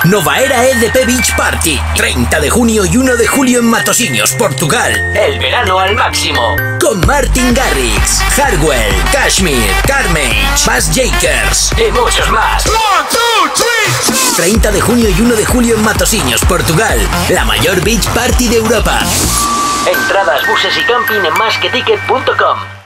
Nova Era EDP Beach Party, 30 de junio y 1 de julio en Matosinhos, Portugal. El verano al máximo. Con Martin Garrix, Hardwell, Kashmir, Carmage, Bass Jakers y muchos más. 30 de junio y 1 de julio en Matosinhos, Portugal. La mayor beach party de Europa. Entradas, buses y camping en masqueticket.com.